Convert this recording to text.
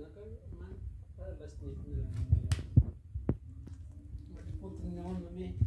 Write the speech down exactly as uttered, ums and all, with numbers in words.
naka man para last night na. Malipuntin naman mami.